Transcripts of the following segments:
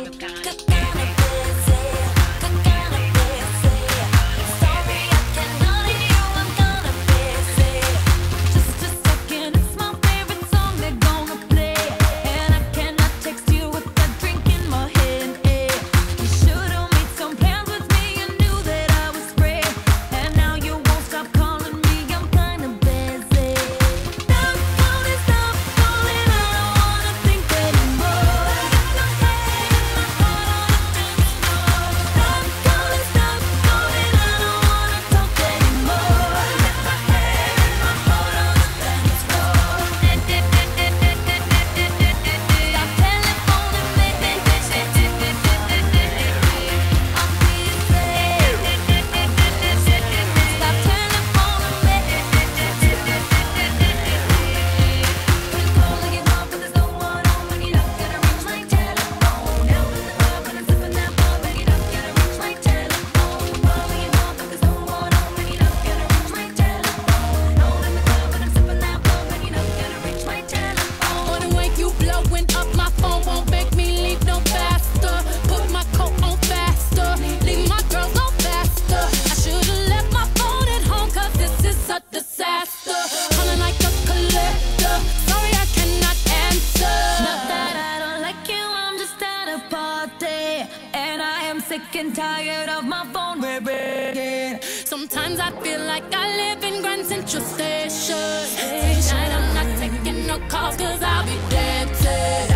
Sick and tired of my phone ringing. Sometimes I feel like I live in Grand Central Station. Tonight I'm not taking no calls cause I'll be dancing.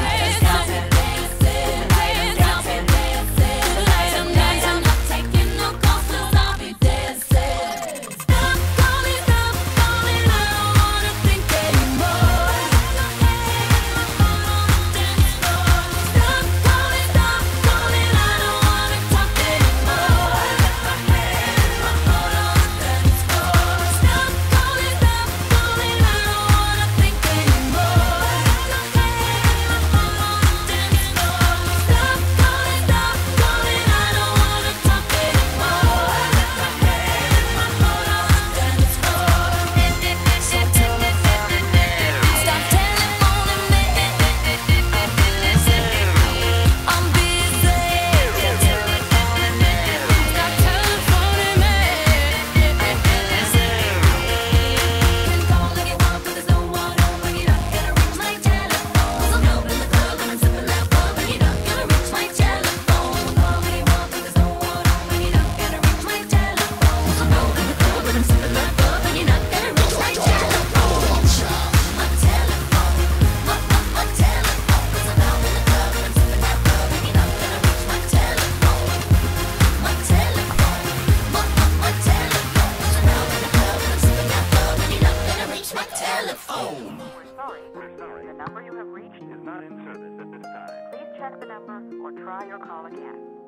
Sorry, the number you have reached is not in service at this time. Please check the number or try your call again.